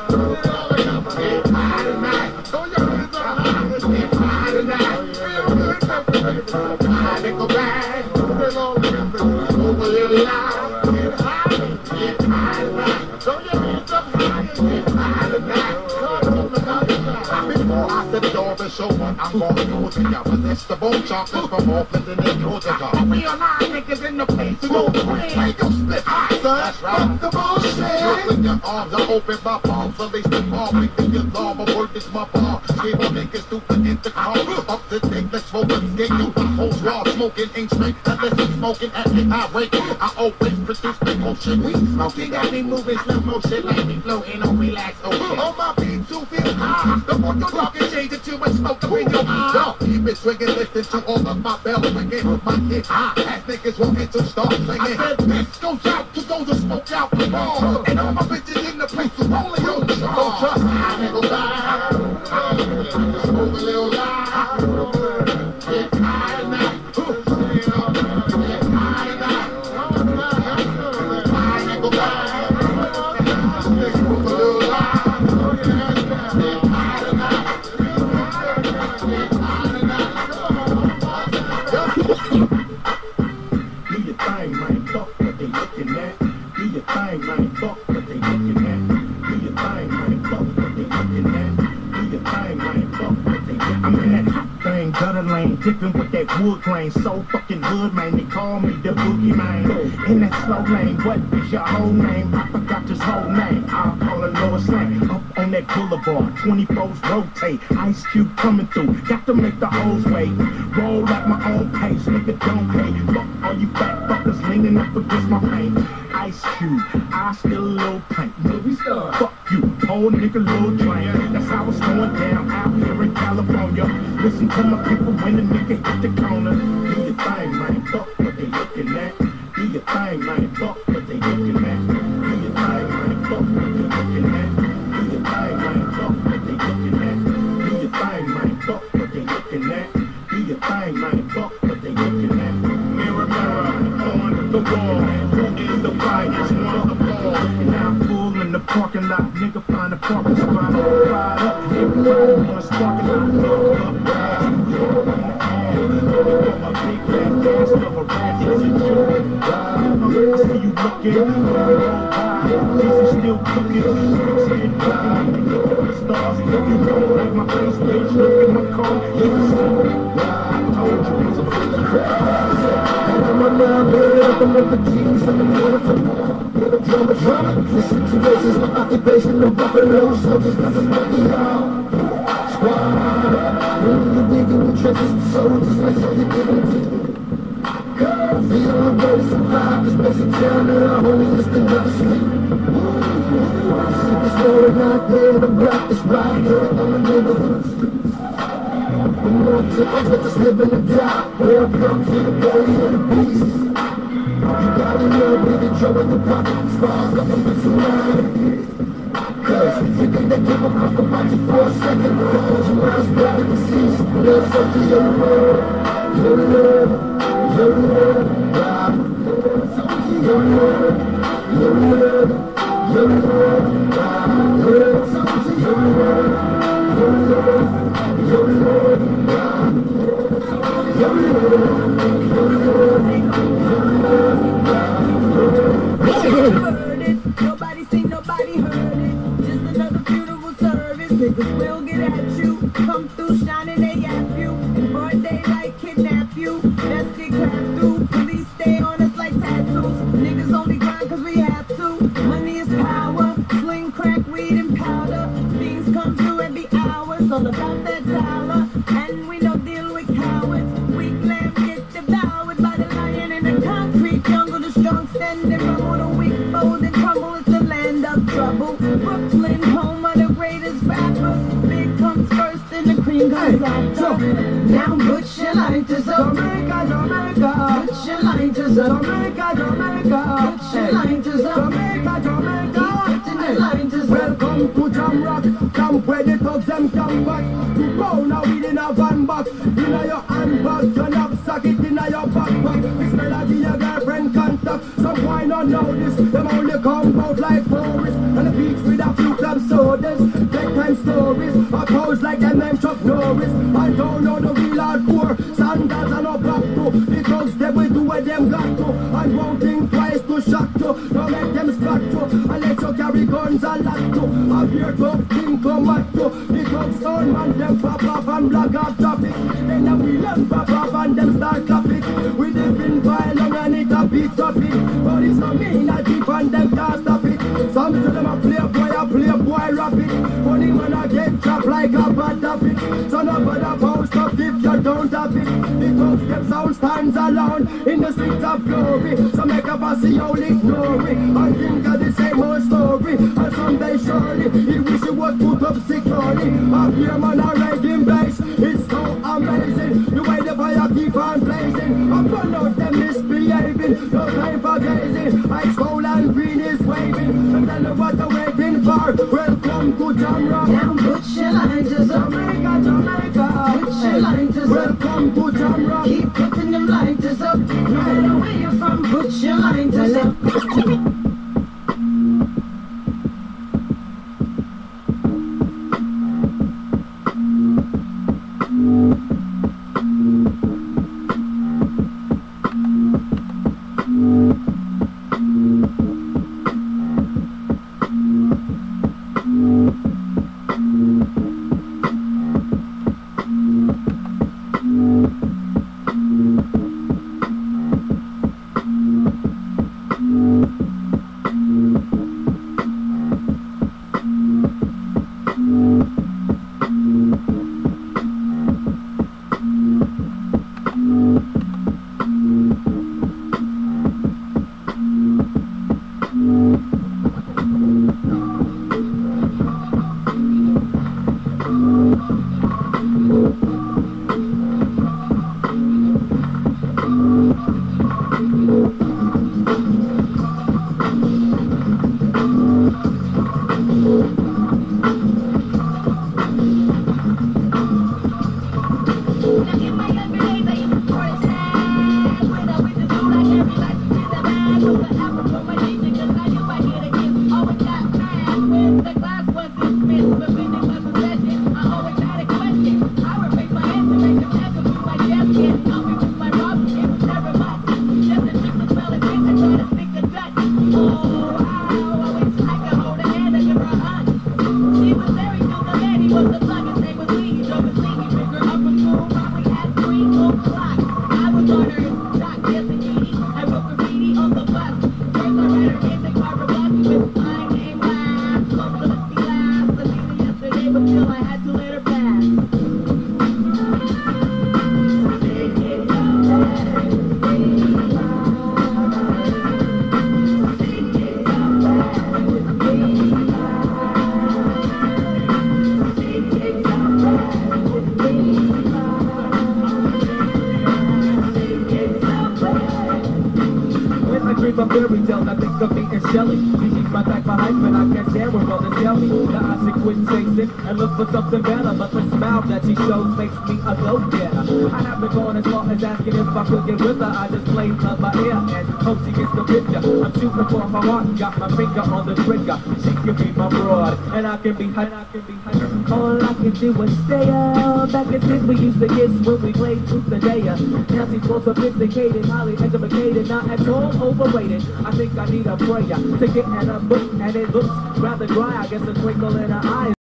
I'm gonna do it together. This the bone choppers from Auckland and then Georgia. We are 9 niggas in the place to go free. Take your split, son. That's right. The bullshit. When your arms are open, my palms release the ball. We think your law, my word is my bar. Scream on niggas through the intercom. Up the thing, let's smoke and skate. You my whole squad smoking ain't straight. Unless you smoking at a high rate. I always produce the motion. We smoking got me moving slow motion. Like me floating on relaxed ocean. On my beat to feel high. The more you're talking, change it to much smoke up in your eye. Yo, keep it swinging, listen to all of my bells ringing. My kids high, as niggas wanting to start singing. I said this goes out to those that smoke out the ball. And all my bitches in the place who only on the show. Don't trust me, I ain't gon' die. Smoke a little lie. Get high tonight. Get high tonight. I ain't gon' die. Smoke a little lie. Gutter lane, dipping with that wood grain, so fucking good, man. They call me the boogie man. In that slow lane, what is your whole name? I forgot his whole name. I'll call it Lois Lane. Up on that boulevard, 24s rotate. Ice Cube coming through, got to make the hoes wait. Roll at my own pace, nigga don't pay. Fuck all you fat fuckers leaning up against my paint. Ice Cube, I still a little paint. Movie star, fuck you, old nigga, little train. That's how it's going down out here in California. Listen to my people when the nigga hit the corner. Do your thing, man, fuck what they looking at. Do your thing, man, fuck what they looking at. Do your thing, man, fuck what they looking at. Do your thing, man, fuck what they looking at. Do your thing, man, fuck what they looking at. Do your thing, man, fuck what they looking at. Mirror, mirror, on the wall, who is the brightest one of the ball? And I'm full in the parking lot, nigga find a parking spot. Ride up, everybody wanna spark it out. Look up, a big fat dance of a rat is a joke. I see you looking, Jesus still cooking, skin cooking, stars looking, like my face page, look at my car, I told you it's a fucking crap. I'm a man, build up, I'm up the jeans, I'm a beautiful drama. The situation's my occupation, the buffalo soldiers, nothing but the squad. When you dig in the trenches, soldiers like so you didn't. Feel the birds survive this basic town and I'm only listening to the street. See the story not there, the black is right here on the neighborhood streets. The more tickles that just live in the dark, where it comes to the body and the beast. You gotta know, baby, trouble the pocket, scars up and it's around. Cause you think they give a fuck about you for a second. Cause your mind's black and deceased. There's something in the world. Your love, your love, something your love, your love, your love, your love, something your love, your love, your love, your love. Nobody seen, nobody heard it. Just another funeral service. Niggas will get at you. Come through shining, they at you. In broad daylight, kidnap you. Let's get clapped through. Police stay on us like tattoos. Niggas only grind cause we have to. Money is power. Sling, crack, weed, and powder. Things come through every hour. It's all about that dollar. And we don't deal with cowards. Weak lamb get devoured by the lion in the concrete jungle. The strong stand and rumble. The weak fold and crumble. It's the land of trouble. Brooklyn, home of the greatest rappers. Big comes first and the cream comes after. Now put your lighters up. Jamaica, Jamaica. Put your lighters up. Jamaica, Jamaica. Put your lighters up. Jamaica, Jamaica. Welcome to Jam Rock, camp where the thugs them come back. You go now in a van box, in your handbag, turn up, sack it in your backpack. This melody your girlfriend contact. Some why not know this, them only come out like tourists. And the weeks with a few club sodas. Bedtime stories, a pose like them named Chuck Norris. I don't know the real hardcore, sandals and no back to. The thugs they will do what them got to. And won't think twice to shock to. Don't make them spot to. And let you carry guns a lot to. A beer tough thing come at to. The thugs sound man them pop off and block off traffic. Then the wheel and pop off and them start traffic. We live in violence and it a beat topic. But it's not me not deep and them can't stop it. Some say them a playboy rap it. Funny man a get trapped like a bad topic. So nobody post up if you don't have it. The thugs them sound stands alone in the streets of glory. So make a fussy all ignore it. I think of the same old story. And someday surely he wish he was put up securely. Up here man a riding bass. It's so amazing. The way the fire keep on blazing. I burn out them misbehaving. No time for gazing. Ice cold and green is waving. And tell them what they're waiting for. Welcome to Jamrock. Now put your lighters up. Jamaica. Put your lighters up. Welcome to Jamrock. Keep putting them lighters up. No matter where you're from, put your lighters up. Fairy tales, I think of me and Shelly. She keeps my back behind when I can't stand where others tell me that I should quit chasing and look for something better. But the smile that she shows makes me a go-getter. I haven't gone as far as asking if I could get with her. I just played love by ear and hope she gets the picture. I'm shooting for her heart, got my finger on the trigger. She can be my broad, and I can be her. All I can do is stay up. Back in since we used to kiss when we played truth the day. Now she's more sophisticated, highly educated, not at all overrated. I think I need a prayer to get in a book, and it looks rather dry. I guess a twinkle in her eyes.